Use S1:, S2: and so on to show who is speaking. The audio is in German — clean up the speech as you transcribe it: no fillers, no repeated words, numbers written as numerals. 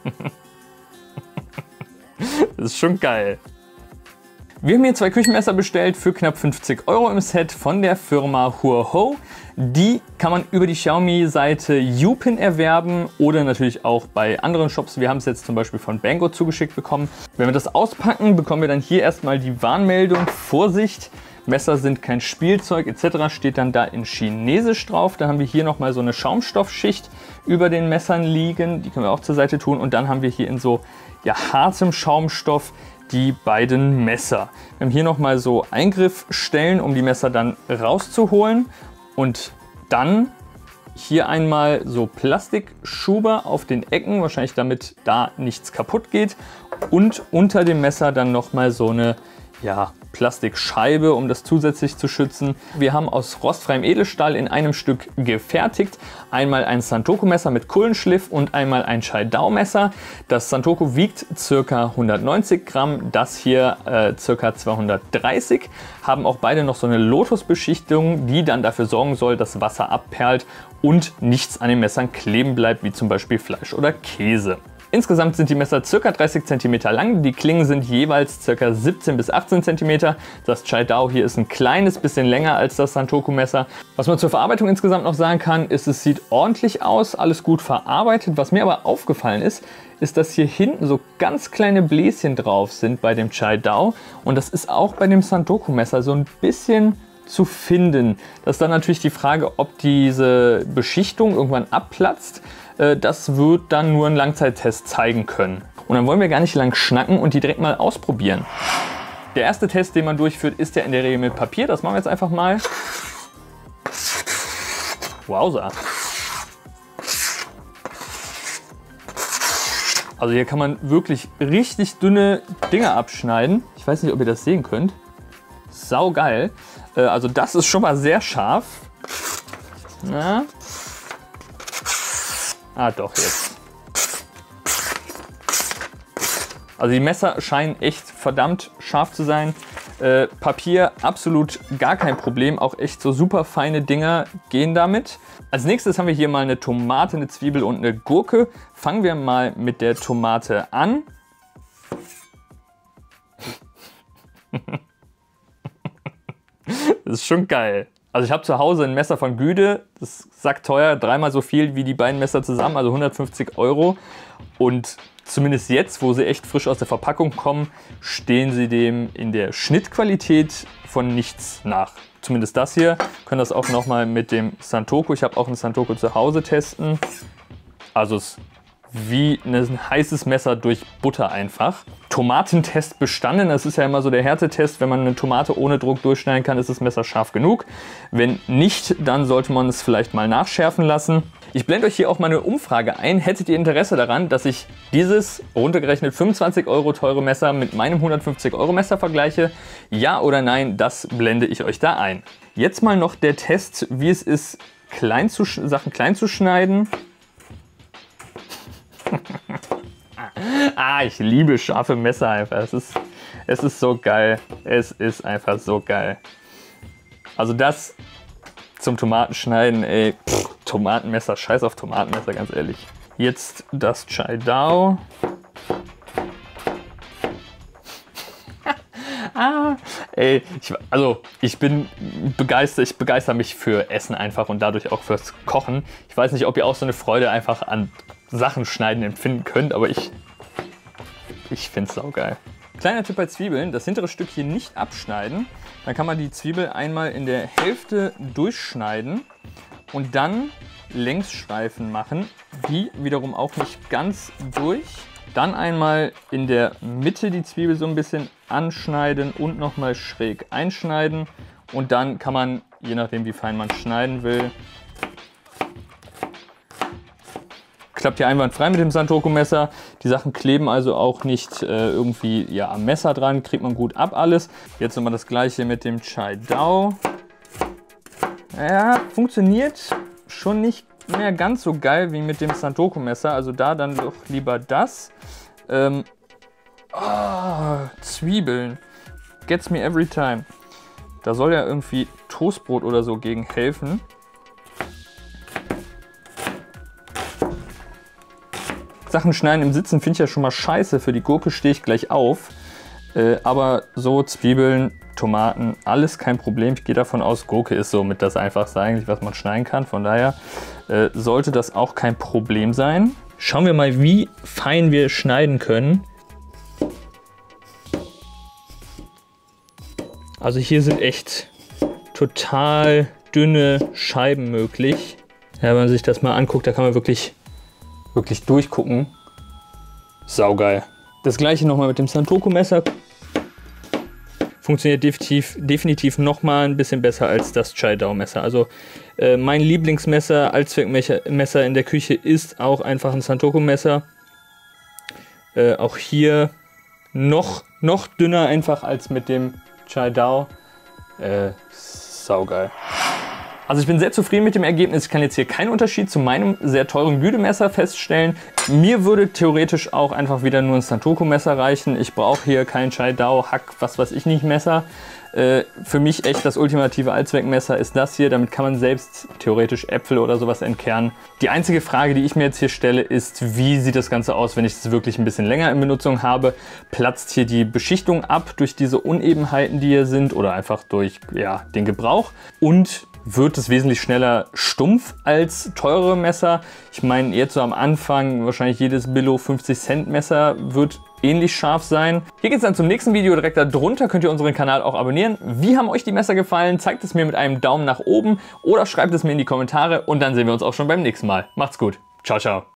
S1: Das ist schon geil. Wir haben hier 2 Küchenmesser bestellt für knapp 50 € im Set von der Firma Huoho. Die kann man über die Xiaomi-Seite Youpin erwerben oder natürlich auch bei anderen Shops. Wir haben es jetzt zum Beispiel von Bango zugeschickt bekommen. Wenn wir das auspacken, bekommen wir dann hier erstmal die Warnmeldung: Vorsicht, Messer sind kein Spielzeug etc. steht dann da in Chinesisch drauf. Da haben wir hier nochmal so eine Schaumstoffschicht über den Messern liegen. Die können wir auch zur Seite tun. Und dann haben wir hier in so hartem Schaumstoff die beiden Messer. Wir haben hier nochmal so Eingriffsstellen, um die Messer dann rauszuholen. Und dann hier einmal so Plastikschuber auf den Ecken, wahrscheinlich damit da nichts kaputt geht. Und unter dem Messer dann nochmal so eine Plastikscheibe, um das zusätzlich zu schützen. Wir haben aus rostfreiem Edelstahl in einem Stück gefertigt. Einmal ein Santoku-Messer mit Kullenschliff und einmal ein Chai-Dao-Messer. Das Santoku wiegt ca. 190 Gramm, das hier ca. 230. Haben auch beide noch so eine Lotusbeschichtung, die dann dafür sorgen soll, dass Wasser abperlt und nichts an den Messern kleben bleibt, wie zum Beispiel Fleisch oder Käse. Insgesamt sind die Messer ca. 30 cm lang, die Klingen sind jeweils ca. 17 bis 18 cm. Das Chai-Dao hier ist ein kleines bisschen länger als das Santoku-Messer. Was man zur Verarbeitung insgesamt noch sagen kann, ist, es sieht ordentlich aus, alles gut verarbeitet. Was mir aber aufgefallen ist, dass hier hinten so ganz kleine Bläschen drauf sind bei dem Chai-Dao. Und das ist auch bei dem Santoku-Messer so ein bisschen zu finden. Das ist dann natürlich die Frage, ob diese Beschichtung irgendwann abplatzt. Das wird dann nur ein Langzeittest zeigen können. Und dann wollen wir gar nicht lang schnacken und die direkt mal ausprobieren. Der erste Test, den man durchführt, ist ja in der Regel mit Papier. Das machen wir jetzt einfach mal. Wowza. Also hier kann man wirklich richtig dünne Dinge abschneiden. Ich weiß nicht, ob ihr das sehen könnt. Sau geil. Also das ist schon mal sehr scharf. Na? Ah, doch, jetzt. Also die Messer scheinen echt verdammt scharf zu sein. Papier absolut gar kein Problem. Auch echt so super feine Dinger gehen damit. Als nächstes haben wir hier mal eine Tomate, eine Zwiebel und eine Gurke. Fangen wir mal mit der Tomate an. Das ist schon geil. Also ich habe zu Hause ein Messer von Güde, das sagt teuer, 3-mal so viel wie die beiden Messer zusammen, also 150 €. Und zumindest jetzt, wo sie echt frisch aus der Verpackung kommen, stehen sie dem in der Schnittqualität von nichts nach. Zumindest das hier. Wir können das auch nochmal mit dem Santoku, ich habe auch ein Santoku zu Hause, testen. Also es ist wie ein heißes Messer durch Butter einfach. Tomatentest bestanden. Das ist ja immer so der Härtetest. Wenn man eine Tomate ohne Druck durchschneiden kann, ist das Messer scharf genug. Wenn nicht, dann sollte man es vielleicht mal nachschärfen lassen. Ich blende euch hier auch mal eine Umfrage ein. Hättet ihr Interesse daran, dass ich dieses runtergerechnet 25 € teure Messer mit meinem 150 € Messer vergleiche? Ja oder nein, das blende ich euch da ein. Jetzt mal noch der Test, wie es ist, Sachen klein zu schneiden. Ich liebe scharfe Messer einfach. Es ist so geil. Es ist einfach so geil. Also das zum Tomatenschneiden, ey. Tomatenmesser, scheiß auf Tomatenmesser, ganz ehrlich. Jetzt das Chai-Dao. Ich bin begeistert, ich begeister mich für Essen einfach und dadurch auch fürs Kochen. Ich weiß nicht, ob ihr auch so eine Freude einfach an Sachen schneiden empfinden könnt, aber ich finde es saugeil. Kleiner Tipp bei Zwiebeln, das hintere Stück hier nicht abschneiden. Dann kann man die Zwiebel einmal in der Hälfte durchschneiden und dann Längsstreifen machen. Die wiederum auch nicht ganz durch. Dann einmal in der Mitte die Zwiebel so ein bisschen anschneiden und nochmal schräg einschneiden. Und dann kann man, je nachdem wie fein man schneiden will, klappt hier einwandfrei mit dem Santoku-Messer. Die Sachen kleben also auch nicht irgendwie am Messer dran, kriegt man gut ab alles. Jetzt nochmal das gleiche mit dem Chai-Dao. Ja, funktioniert schon nicht mehr ganz so geil wie mit dem Santoku-Messer, also da dann doch lieber das. Zwiebeln. Gets me every time. Da soll ja irgendwie Toastbrot oder so gegen helfen. Sachen schneiden im Sitzen finde ich ja schon mal scheiße. Für die Gurke stehe ich gleich auf. Aber so Zwiebeln, Tomaten, alles kein Problem. Ich gehe davon aus, Gurke ist somit das Einfachste eigentlich, was man schneiden kann. Von daher sollte das auch kein Problem sein. Schauen wir mal, wie fein wir schneiden können. Also hier sind echt total dünne Scheiben möglich. Ja, wenn man sich das mal anguckt, da kann man wirklich durchgucken. Saugeil. Das gleiche nochmal mit dem Santoku-Messer. Funktioniert definitiv nochmal ein bisschen besser als das Chai-Dao-Messer. Also mein Lieblingsmesser, Allzweckmesser in der Küche ist auch einfach ein Santoku-Messer. Auch hier noch dünner einfach als mit dem Chai-Dao. Saugeil. Also ich bin sehr zufrieden mit dem Ergebnis. Ich kann jetzt hier keinen Unterschied zu meinem sehr teuren Güte-Messer feststellen. Mir würde theoretisch auch einfach wieder nur ein Santoku-Messer reichen. Ich brauche hier kein Chai-Dao, Hack, was weiß ich nicht Messer. Für mich echt das ultimative Allzweckmesser ist das hier. Damit kann man selbst theoretisch Äpfel oder sowas entkernen. Die einzige Frage, die ich mir jetzt hier stelle, ist, wie sieht das Ganze aus, wenn ich es wirklich ein bisschen länger in Benutzung habe? Platzt hier die Beschichtung ab durch diese Unebenheiten, die hier sind, oder einfach durch den Gebrauch? Und wird es wesentlich schneller stumpf als teurere Messer? Ich meine, jetzt so am Anfang, wahrscheinlich jedes Billo 50 Cent Messer wird ähnlich scharf sein. Hier geht es dann zum nächsten Video direkt darunter. Könnt ihr unseren Kanal auch abonnieren. Wie haben euch die Messer gefallen? Zeigt es mir mit einem Daumen nach oben oder schreibt es mir in die Kommentare und dann sehen wir uns auch schon beim nächsten Mal. Macht's gut. Ciao, ciao.